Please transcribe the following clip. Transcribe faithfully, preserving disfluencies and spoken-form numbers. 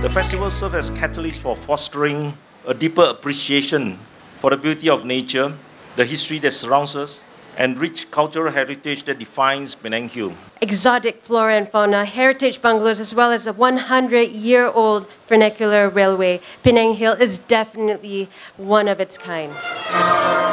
The festival serves as a catalyst for fostering a deeper appreciation for the beauty of nature, the history that surrounds us, and rich cultural heritage that defines Penang Hill. Exotic flora and fauna, heritage bungalows, as well as a one hundred year old vernacular railway, Penang Hill is definitely one of its kind.